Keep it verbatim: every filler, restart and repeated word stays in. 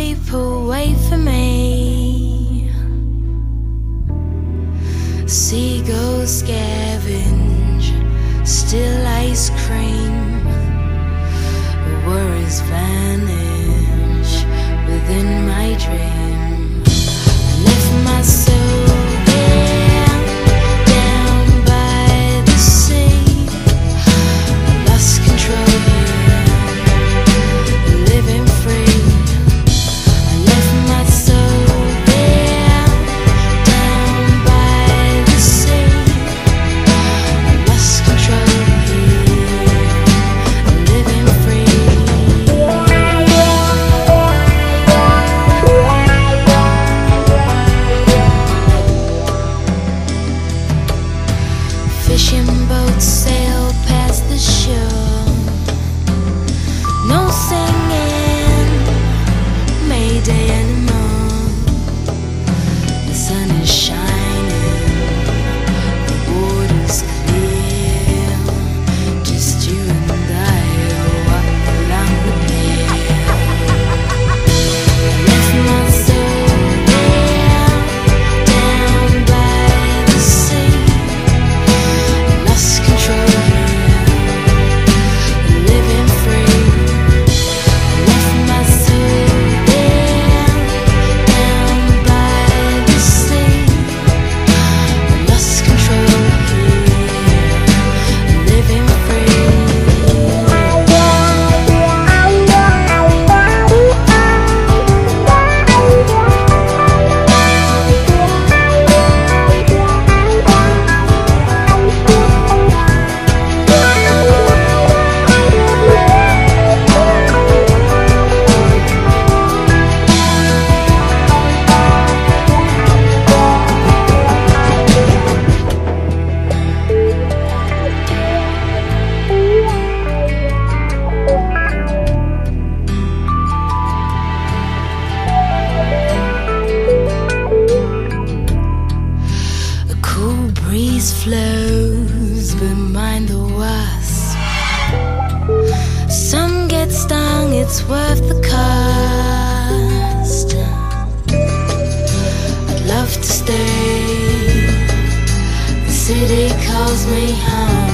escape away from me. Seagulls scavenge, still ice cream. Worries vanish within my dream. I left my soul there, down by the sea. I lost control here, living free. I left my soul there, down by the sea. I lost control here, living free. Fishing boats sail past the shore. No singing, Mayday anymore. The sun is shining, the water's clear. Just you and I walk along the pier. I left my soul there, down by the sea. Lost control here, living free. I left my soul there, down by the sea. Lost control here, living free. Breeze flows behind the wasp. Some get stung, it's worth the cost. I'd love to stay, the city calls me home.